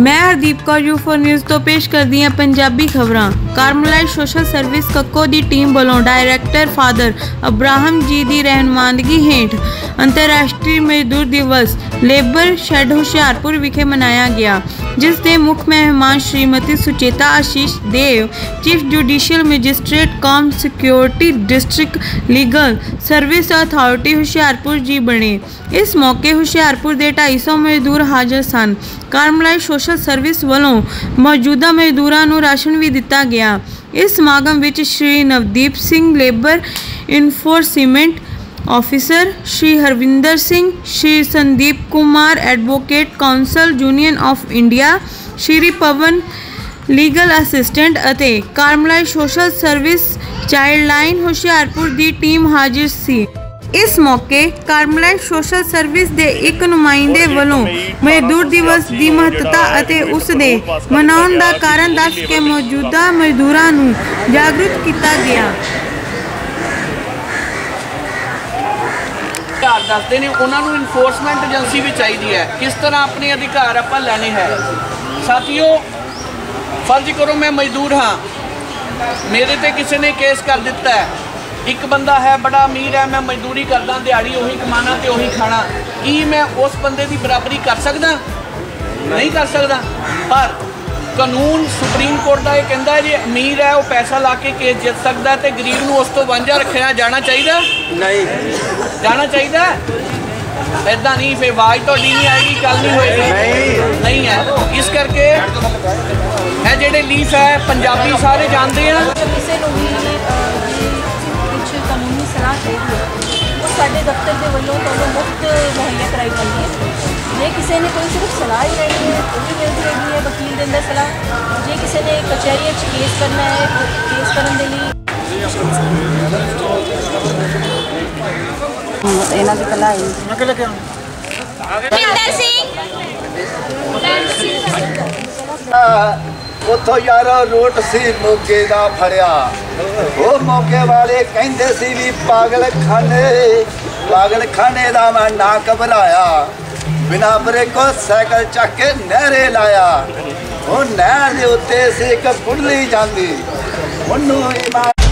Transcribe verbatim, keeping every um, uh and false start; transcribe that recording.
मैं Hardeep Kaur U four news तो पेश कर दी पंजाबी खबरां। कार्मलाइट सोशल सर्विस कक्को दी टीम वालों डायरैक्टर फादर अब्राहम जी की रहनुमांदगी हेठ अंतरराष्ट्रीय मजदूर दिवस लेबर शैड हुशियारपुर विखे मनाया गया, जिस दे मुख मेहमान Shrimati Sucheta Ashish Dev, chief judicial magistrate cum secretary district legal service authority Hoshiarpur ji बने। इस मौके हुशियारपुर के ढाई सौ मजदूर हाजिर सन। कार्मलाइट सोशल सर्विस वालों मौजूदा मजदूरों को राशन भी दिता गया। इस समागम विच Shri Navdeep Singh labour enforcement officer, Shri Harvinder Singh, Shri Sandeep Kumar advocate counsel union of India, Shri Pawan legal assistant अते Carmelite social service childline Hoshiarpur की टीम हाजिर सी। इस मौके कार्मलाइट सोशल सर्विस के एक नुमाइंदे वालों मजदूर दिवस की महत्ता अते उस दे मनाउण दा कारण दस के मौजूदा मजदूरों नूं जागरूक किया गया। दसते ने उन्होंने इन्फोर्समेंट एजेंसी भी चाहिए है, किस तरह अपने अधिकार आप लेने हैं। साथियों, फर्ज करो मैं मजदूर हाँ, मेरे ते किसी ने केस कर दिता है, एक बंदा है बड़ा अमीर है, मैं मजदूरी करदा, दिहाड़ी उही कमाना ते उही खाना, की मैं उस बंदे की बराबरी कर सकदा? नहीं कर सकदा। पर कानून सुप्रीम कोर्ट का यह कहता है, जो अमीर है वह पैसा ला के केस जित सकता है, तो गरीब को उस तो वांझा रखना जाना चाहिए? नहीं जाना चाहिए। इदा नहीं, फिर आवाज़ तो नहीं आएगी, कल नहीं होएगी, नहीं, नहीं है। इस करके है जेडे लीफ है पंजाबी सारे जानते हैं। कानूनी सलाह चाहिए वो साढ़े दफ्तर के वालों तो मुफ्त मुहैया कराई जाती है। जे किसी ने कोई सिर्फ सलाह ही लेनी है वो भी मिलती रहेगी है, वकील के अंदर सलाह। जे किसी ने कचहरी केस करना है केस करने के लिए इन्हों की कला उतो यार रोट सी मोगे का फड़िया, वो मोगे वाले कहते सी भी पागल खाने पागल खाने का मैं ना घबराया, बिना ब्रेको साइकिल चक के नहरे लाया। वो नहर के उत्ते से एक बुढ़ली जाती,